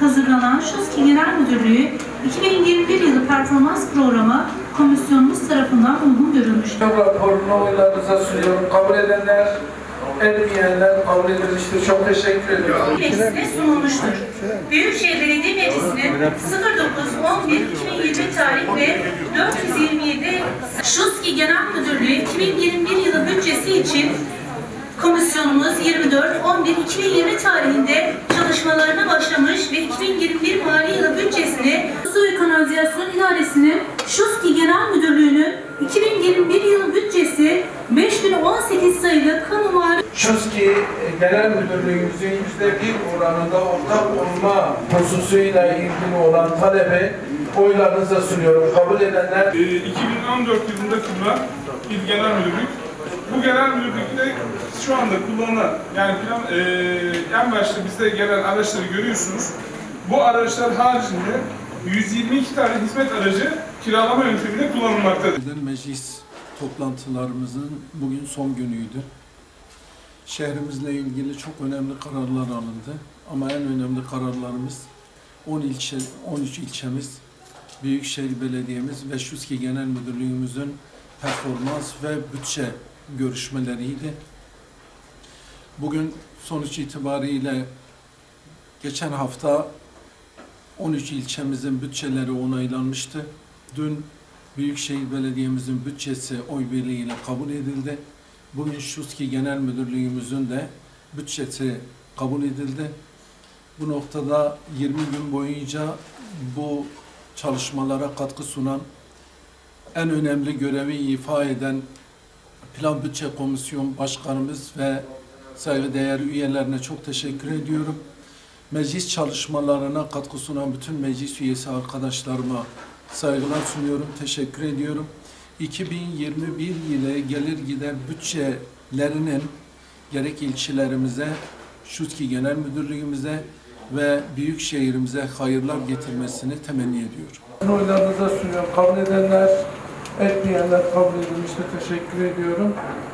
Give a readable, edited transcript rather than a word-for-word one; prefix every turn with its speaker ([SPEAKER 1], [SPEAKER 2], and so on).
[SPEAKER 1] hazırlanan Şuski Genel Müdürlüğü 2021 yılı performans programı komisyonumuz tarafından uygun görülmüştür.
[SPEAKER 2] Raporunu oylarınıza sunuyorum. Kabul edenler, etmeyenler kabul edilmiştir. Çok teşekkür ediyorum.
[SPEAKER 1] Meclisine sunulmuştur. Büyükşehir Belediye Meclisi'nin 09.11.2020 tarih ve 427 Şuski Genel Müdürlüğü 2021 yılı bütçesi için komisyonumuz 24.11.2020 tarihinde çalışmalarına başlamış ve 2021 mali yılı bütçesini Su ve Kanalizasyon İdaresi'nin Şuski Genel Müdürlüğü'nün 2021 yılı bütçesi 5018 sayılı kamu mali
[SPEAKER 2] Şuski Genel Müdürlüğümüzün %1 oranında ortak olma hususuyla ilgili olan talebi oylarınıza sunuyorum. Kabul edenler
[SPEAKER 3] 2014 yılında kurulan İl Genel Müdürlük. Bu genel müdürlükte şu anda kullanılan, yani en başta bizde gelen araçları görüyorsunuz. Bu araçlar haricinde 122 tane hizmet aracı kiralama yöntemiyle kullanılmaktadır.
[SPEAKER 4] Meclis toplantılarımızın bugün son günüydü. Şehrimizle ilgili çok önemli kararlar alındı. Ama en önemli kararlarımız 13 ilçemiz, Büyükşehir Belediye'miz ve Şuski Genel Müdürlüğümüzün performans ve bütçe görüşmeleriydi. Bugün sonuç itibariyle geçen hafta 13 ilçemizin bütçeleri onaylanmıştı. Dün Büyükşehir Belediye'mizin bütçesi oy birliğiyle kabul edildi. Bugün Şuski Genel Müdürlüğümüzün de bütçesi kabul edildi. Bu noktada 20 gün boyunca bu çalışmalara katkı sunan, en önemli görevi ifa eden Plan Bütçe Komisyon Başkanımız ve saygıdeğer üyelerine çok teşekkür ediyorum. Meclis çalışmalarına katkı sunan bütün meclis üyesi arkadaşlarıma saygılar sunuyorum, teşekkür ediyorum. 2021 yılı gelir gider bütçelerinin gerek ilçelerimize, Şuski Genel Müdürlüğümüze ve Büyükşehir'imize hayırlar getirmesini temenni ediyorum.
[SPEAKER 2] oylarınıza sunuyorum. Kabul edenler, etmeyenler kabul edilmiştir. Teşekkür ediyorum.